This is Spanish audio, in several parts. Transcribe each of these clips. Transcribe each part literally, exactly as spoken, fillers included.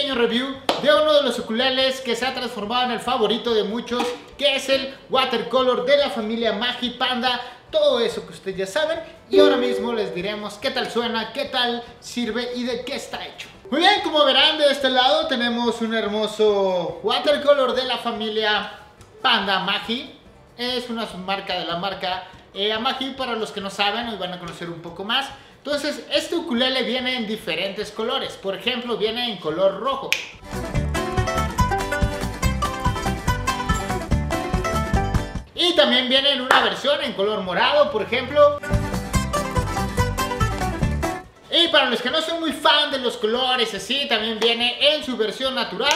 pequeño review de uno de los ukuleles que se ha transformado en el favorito de muchos, que es el Watercolor de la familia Magi Panda. Todo eso que ustedes ya saben, y ahora mismo les diremos qué tal suena, qué tal sirve y de qué está hecho. Muy bien, como verán, de este lado tenemos un hermoso Watercolor de la familia Panda Magi. Es una submarca de la marca eh, Magi, para los que no saben, hoy van a conocer un poco más. Entonces, este ukulele viene en diferentes colores. Por ejemplo, viene en color rojo. Y también viene en una versión en color morado, por ejemplo. Y para los que no son muy fan de los colores así, también viene en su versión natural.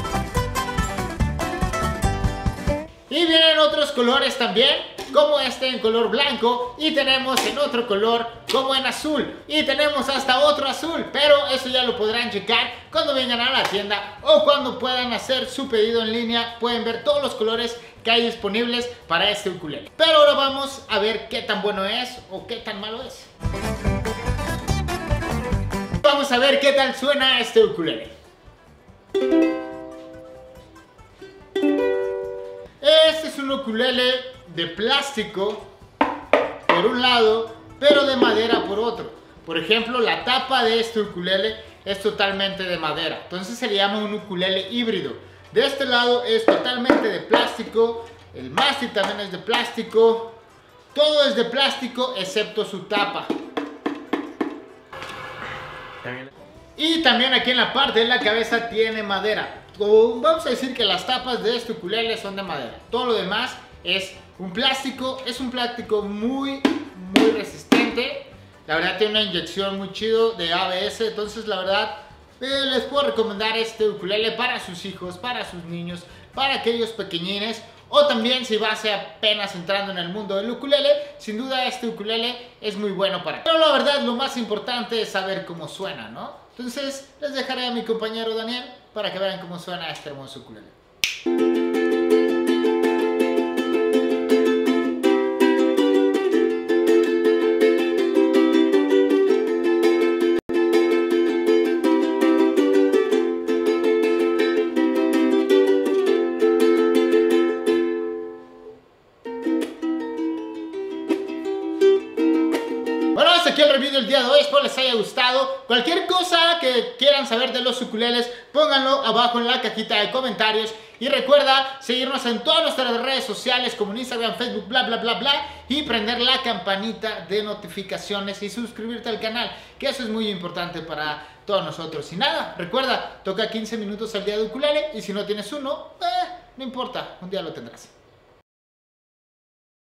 Y vienen otros colores también, como este en color blanco, y tenemos en otro color como en azul, y tenemos hasta otro azul, pero eso ya lo podrán checar cuando vengan a la tienda o cuando puedan hacer su pedido en línea. Pueden ver todos los colores que hay disponibles para este ukulele. Pero ahora vamos a ver qué tan bueno es o qué tan malo es. Vamos a ver qué tal suena este ukulele. Este es un ukulele de plástico por un lado, pero de madera por otro. Por ejemplo, la tapa de este ukulele es totalmente de madera, entonces se le llama un ukulele híbrido. De este lado es totalmente de plástico, el mástil también es de plástico, todo es de plástico excepto su tapa. Y también aquí en la parte de la cabeza tiene madera. Vamos a decir que las tapas de este ukulele son de madera. Todo lo demás es un plástico. Es un plástico muy, muy resistente. La verdad tiene una inyección muy chido de A B S. Entonces la verdad eh, les puedo recomendar este ukulele para sus hijos, para sus niños, para aquellos pequeñines. O también si vas apenas entrando en el mundo del ukulele, sin duda este ukulele es muy bueno para ti. Pero la verdad lo más importante es saber cómo suena, ¿no? Entonces les dejaré a mi compañero Daniel para que vean cómo suena este hermoso ukulele. Bueno, hasta aquí el review del día de hoy, espero les haya gustado. Cualquier cosa que quieran saber de los ukuleles, pónganlo abajo en la cajita de comentarios. Y recuerda seguirnos en todas nuestras redes sociales como en Instagram, Facebook, bla bla bla bla. Y prender la campanita de notificaciones y suscribirte al canal, que eso es muy importante para todos nosotros. Y nada, recuerda, toca quince minutos al día de ukulele. Y si no tienes uno, eh, no importa, un día lo tendrás.